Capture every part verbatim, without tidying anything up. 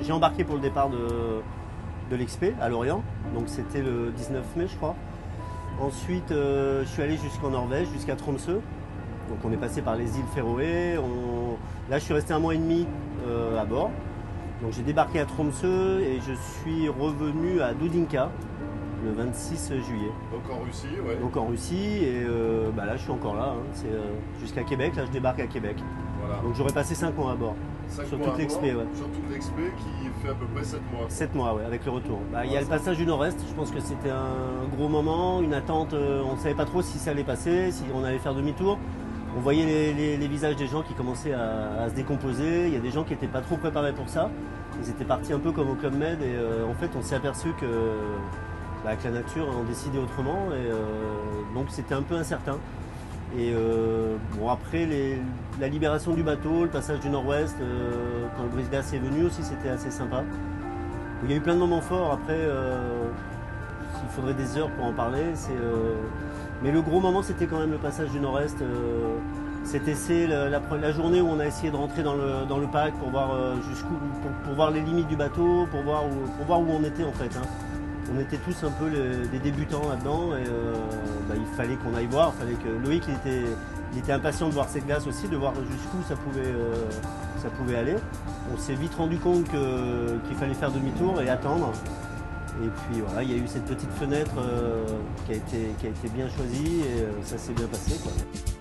j'ai embarqué pour le départ de, de l'Expé à Lorient, donc c'était le dix-neuf mai je crois. Ensuite euh, je suis allé jusqu'en Norvège, jusqu'à Tromsø, donc on est passé par les îles Féroé. On... Là je suis resté un mois et demi euh, à bord, donc j'ai débarqué à Tromsø et je suis revenu à Doudinka le vingt-six juillet. Donc en Russie, ouais. Donc en Russie, et euh, bah là je suis encore là, hein. C'est euh, jusqu'à Québec, là je débarque à Québec. Voilà. Donc j'aurais passé cinq mois à bord. cinq Sur mois toute à l'expé, bord, ouais. Sur toute l'expé qui fait à peu près sept mois. sept mois, ouais, avec le retour. Bah, il y a Ouais, le passage du Nord-Est, je pense que c'était un gros moment, une attente, euh, on ne savait pas trop si ça allait passer, si on allait faire demi-tour. On voyait les, les, les visages des gens qui commençaient à, à se décomposer, il y a des gens qui n'étaient pas trop préparés pour ça. Ils étaient partis un peu comme au Club Med, et euh, en fait on s'est aperçu que, bah, que la nature en décidait autrement, et euh, donc c'était un peu incertain. Et euh, bon, après les, la libération du bateau, le passage du Nord-Ouest, euh, quand le brise-glace est venu aussi, c'était assez sympa. Il y a eu plein de moments forts. Après, euh, il faudrait des heures pour en parler. Euh... Mais le gros moment, c'était quand même le passage du Nord-Est. Euh, cet essai, la, la, la journée où on a essayé de rentrer dans le, dans le pack pour voir euh, jusqu'où, pour, pour voir les limites du bateau, pour voir où, pour voir où on était en fait. Hein. On était tous un peu les, des débutants là-dedans, et euh, bah, il fallait qu'on aille voir. Il fallait que Loïc il était, il était impatient de voir cette glace aussi, de voir jusqu'où ça pouvait, euh, ça pouvait aller. On s'est vite rendu compte que, qu'il fallait faire demi-tour et attendre. Et puis voilà, il y a eu cette petite fenêtre euh, qui, a été, qui a été bien choisie, et euh, ça s'est bien passé, quoi.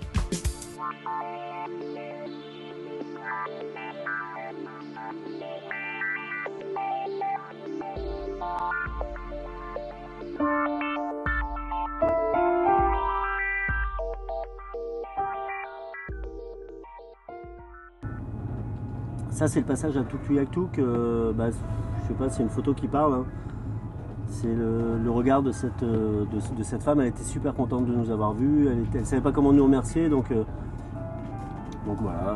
Ça c'est le passage à Tuktoyaktuk, euh, bah, je sais pas, c'est une photo qui parle, hein. C'est le, le regard de cette, de, de cette femme. Elle était super contente de nous avoir vus, elle ne savait pas comment nous remercier, donc, euh, donc voilà.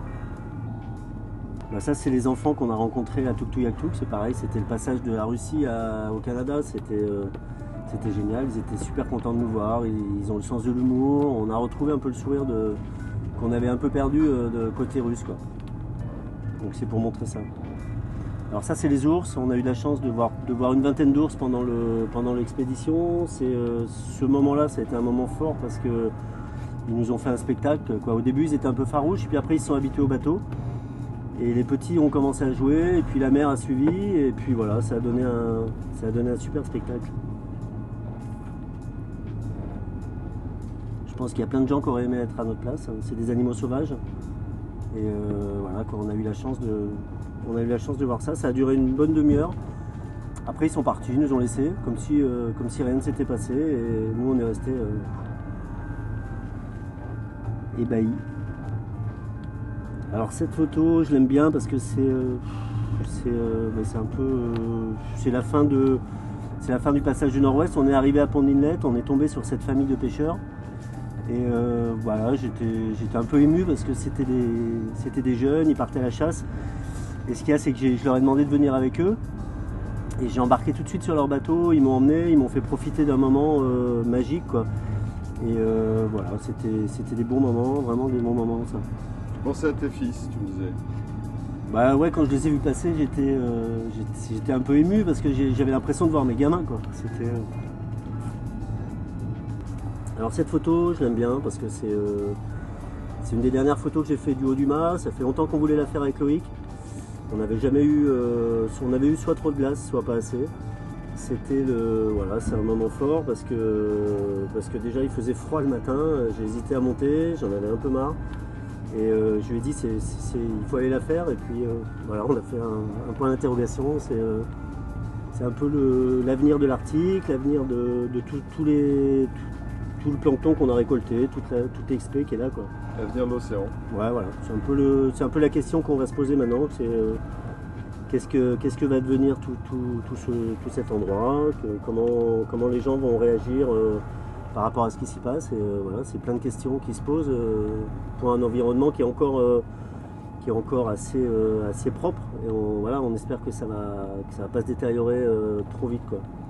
Bah, ça c'est les enfants qu'on a rencontrés à Tuktoyaktuk, c'est pareil, c'était le passage de la Russie à, au Canada, c'était euh, c'était génial, ils étaient super contents de nous voir, ils, ils ont le sens de l'humour, on a retrouvé un peu le sourire de, qu'on avait un peu perdu euh, de côté russe, quoi. Donc c'est pour montrer ça. Alors ça c'est les ours, on a eu la chance de voir, de voir une vingtaine d'ours pendant, le, pendant l'expédition. Euh, ce moment-là ça a été un moment fort parce que ils nous ont fait un spectacle, quoi. Au début ils étaient un peu farouches, puis après ils se sont habitués au bateau. Et les petits ont commencé à jouer, et puis la mère a suivi, et puis voilà, ça a donné un, ça a donné un super spectacle. Je pense qu'il y a plein de gens qui auraient aimé être à notre place, c'est des animaux sauvages. Et euh, voilà, quoi, on a eu la chance de, on a eu la chance de voir ça. Ça a duré une bonne demi-heure. Après, ils sont partis, ils nous ont laissés, comme si, euh, comme si rien ne s'était passé. Et nous, on est restés euh, ébahis. Alors cette photo, je l'aime bien parce que c'est, euh, c'est, euh, bah, c'est un peu, euh, c'est la fin de, c'est la fin du passage du Nord-Ouest. On est arrivé à Pont d'Inlet, on est tombé sur cette famille de pêcheurs. Et euh, voilà, j'étais, j'étais un peu ému parce que c'était des, c'était des jeunes, ils partaient à la chasse. Et ce qu'il y a, c'est que je leur ai demandé de venir avec eux. Et j'ai embarqué tout de suite sur leur bateau, ils m'ont emmené, ils m'ont fait profiter d'un moment euh, magique, quoi. Et euh, voilà, c'était, c'était des bons moments, vraiment des bons moments, ça. Tu pensais à tes fils, tu me disais. Bah ouais, quand je les ai vus passer, j'étais, euh, j'étais, j'étais un peu ému parce que j'avais l'impression de voir mes gamins, quoi. C'était... Euh... Alors cette photo, je l'aime bien parce que c'est euh, c'est une des dernières photos que j'ai fait du haut du mât. Ça fait longtemps qu'on voulait la faire avec Loïc. On n'avait jamais eu, euh, on avait eu soit trop de glace, soit pas assez. C'était le, voilà, c'est un moment fort parce que parce que déjà il faisait froid le matin. J'ai hésité à monter, j'en avais un peu marre. Et euh, je lui ai dit, c'est, c'est, c'est, il faut aller la faire. Et puis euh, voilà, on a fait un, un point d'interrogation. C'est euh, c'est un peu le, l'avenir de l'Arctique, l'avenir de, de tous les tout, tout le plancton qu'on a récolté, toute, la, toute l'expé qui est là, quoi. L'avenir de l'océan. Ouais, voilà. C'est un peu le, c'est un peu la question qu'on va se poser maintenant. C'est euh, qu'est-ce que qu'est-ce que va devenir tout, tout, tout, ce, tout cet endroit, que, comment, comment les gens vont réagir euh, par rapport à ce qui s'y passe. Et euh, voilà, c'est plein de questions qui se posent euh, pour un environnement qui est encore, euh, qui est encore assez, euh, assez propre. Et on, voilà, on espère que ça va, que ça va pas se détériorer euh, trop vite, quoi.